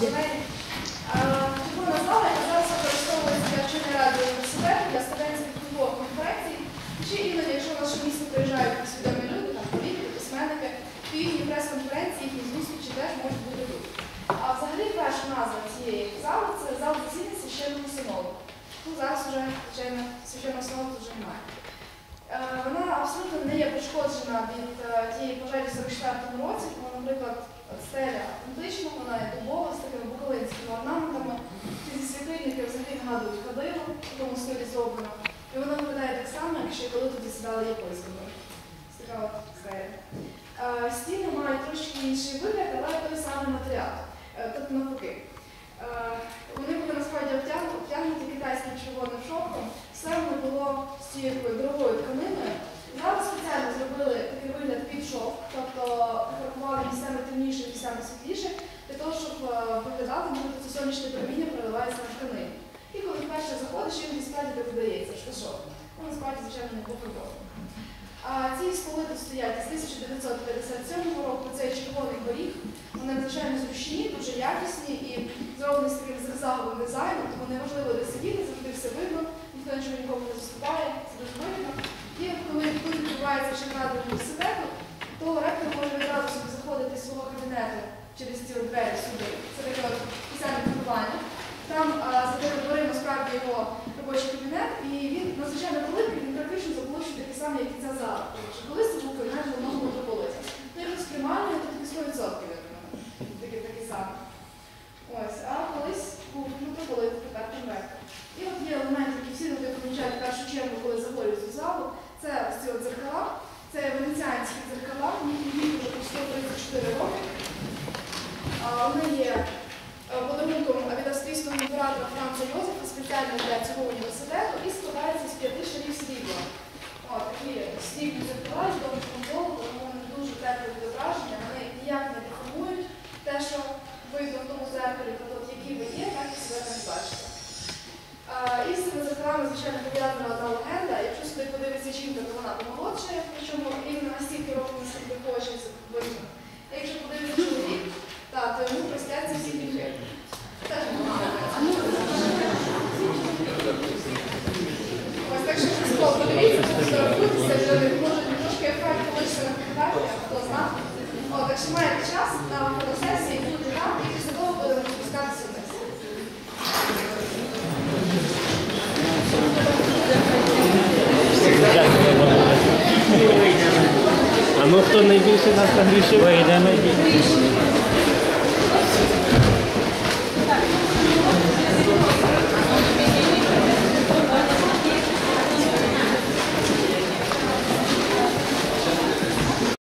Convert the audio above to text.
панелі. Червона зала, яка зараз використовується для вченої ради університету, для студентських футболок конференцій. Чи іноді, якщо в наше місто приїжджають свідомі люди, там політики, письменники, то їхні прес-конференції, їхні зустрічі теж можуть бути тут. А взагалі перша назва цієї зали – це зал засідань священного синоду. Ну, зараз вже, звичайно, священного синоду вже немає. Вона абсолютно не є пошкоджена від тієї пожежі в 44-му році, тому, наприклад, стеля антична, вона є дубова, з такими буковинськими орнаментами. Ці світильники взагалі нагадують кадило, в тому стилі зроблено. І вона виглядає так само, якщо коли тут засідали японськими. Ось така от стеля. Стіни мають трошки інший вигляд, але той самий матеріал. Тобто навпаки. Вони були насправді обтягнуті китайським червоним шовком. Все воно було з цією дорогою тканиною. Зараз спеціально зробили такий вигляд під шовк, тобто фарбували місцями темніше, місцями світліше, для того, щоб виглядати, ніби це сонячне проміння проливається на тканину. І коли вперше заходиш, їм справді так здається, що шовк. Ну, насправді, звичайно, не пофарбовано. Ці столи тут стоять з 1957 року, цей червоний горіх. Вони надзвичайно зручні, дуже якісні і зроблені з таким зигзаговим дизайном, тому неважливо де сидіти, завжди все видно, ніхто нічого нікому не заступає, це дуже вигідно. І коли тут відбувається шахради університету, то ректор може відразу собі заходити з свого кабінету через ці двері сюди. Це таке от спеціальне пакування. Там за тими дверима справді його робочий кабінет, і він надзвичайно великий, він практично за площею такий самий, як і ця зала. Колись це був кабінет головного митрополита. Ну, якщо з приймальною, то таки 100% такий самий. Ось, а колись був митрополит, тепер там ректор. І от є елементи, які всі люди помічають в першу чергу, коли заходять в цю залу. Це ось ці от дзеркала, це венеціанські дзеркала, їхній вік вже по 134 роки. Вони є подарунком від австрійського імператора Франца Йозефа спеціально для цього університету і складається з 5 шарів срібла. Такі срібні дзеркала, з довжком золота, вони дуже тепле відображення, вони ніяк не деформують те, що видно в тому зеркалі, тобто які ви є, так і себе не бачите. І з цими дзеркалами, звичайно, пов'язана одна легенда. Якщо сюди подивиться жінка, то вона помолодшає, причому рівно на стільки років, наскільки хоче, це видно. А якщо подивиться чоловік, то йому простяться всі гріхи. Теж ось так що подивіться, фотографуйтеся, може трошки ефект вийшли на фотографії, хто знає. Так що маєте час на фотосесії, бути там, і після того будемо спускатися вниз. А ну хто найбільше нас нагрішив? Вийде найбільше.